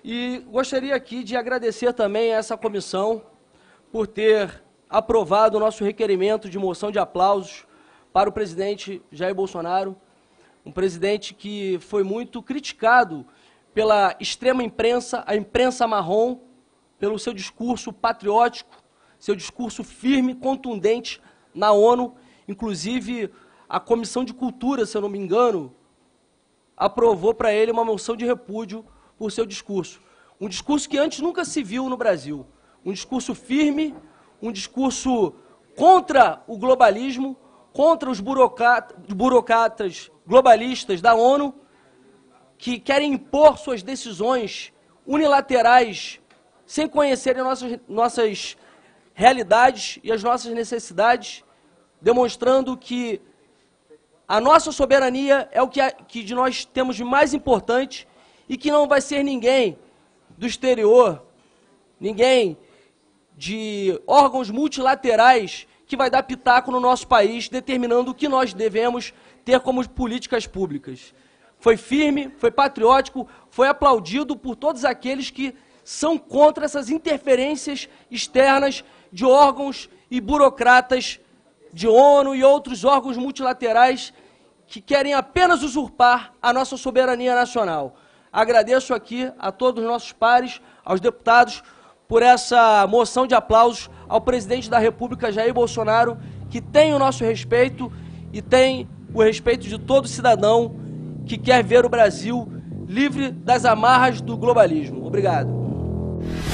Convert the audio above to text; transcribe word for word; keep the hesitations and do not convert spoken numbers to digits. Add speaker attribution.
Speaker 1: E gostaria aqui de agradecer também a essa comissão por ter aprovado o nosso requerimento de moção de aplausos para o presidente Jair Bolsonaro, um presidente que foi muito criticado pela extrema imprensa, a imprensa marrom, pelo seu discurso patriótico, seu discurso firme, contundente na ONU. Inclusive, a Comissão de Cultura, se eu não me engano, aprovou para ele uma moção de repúdio por seu discurso. Um discurso que antes nunca se viu no Brasil. Um discurso firme, um discurso contra o globalismo, contra os burocratas, burocratas globalistas da ONU, que querem impor suas decisões unilaterais, sem conhecerem nossas, nossas realidades e as nossas necessidades, demonstrando que a nossa soberania é o que, que de nós temos de mais importante e que não vai ser ninguém do exterior, ninguém de órgãos multilaterais que vai dar pitaco no nosso país, determinando o que nós devemos ter como políticas públicas. Foi firme, foi patriótico, foi aplaudido por todos aqueles que são contra essas interferências externas de órgãos e burocratas de ONU e outros órgãos multilaterais que querem apenas usurpar a nossa soberania nacional. Agradeço aqui a todos os nossos pares, aos deputados, por essa moção de aplausos ao presidente da República, Jair Bolsonaro, que tem o nosso respeito e tem o respeito de todo cidadão que quer ver o Brasil livre das amarras do globalismo. Obrigado.